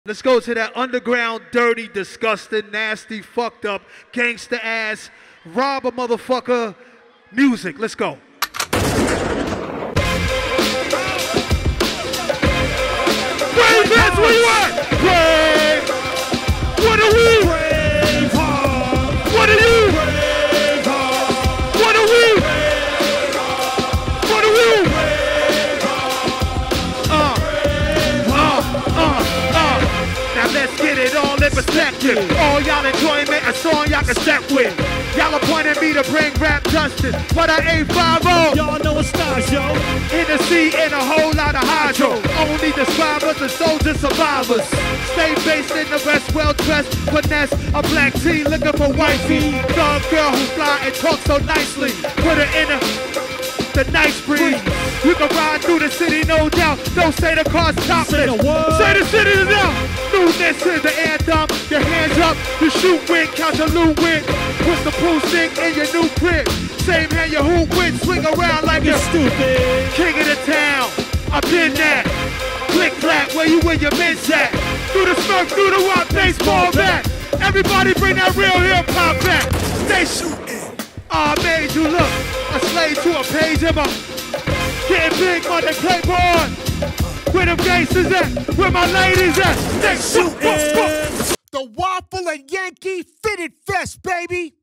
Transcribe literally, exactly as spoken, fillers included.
Let's go to that underground, dirty, disgusting, nasty, fucked up, gangsta ass, rob a motherfucker music. Let's go. Brave heads, where you at? Brave. What are we? Brave heart. What are you? Brave heart. What are we? Brave heart. What are you? Brave heart. Uh. Uh. Uh. Uh. Now let's get it all in perspective. All y'all enjoyment, a song y'all can step with. Y'all appointed me to bring rap justice, but I ain't five oh. Y'all know it's stars, yo. In the sea and a whole lot of hydro. Only describers and soldier survivors. Stay based in the West, well-dressed, finesse. A black tea looking for wifey. Thug girl who fly and talk so nicely. Put her in a, the nice breeze. You can ride through the city, no doubt. Don't say the car's topless. Say the city is out. Newness is the anthem. Your hands up, you shoot with, count your loot with. Push the pool stick in your new crib. Same hand you hoop with, swing around like you're stupid. King of the town, I've been that. Click clack, where you with your men's at. Through the smoke, through the rock, baseball bat. Everybody bring that real hip hop back. Stay shooting. I made you look. A slave to a page in my. Getting big on the clipboard. Where the gangsters at? Where my ladies at? Stay shooting. The Waffle and Yankee Fitted Fest, baby.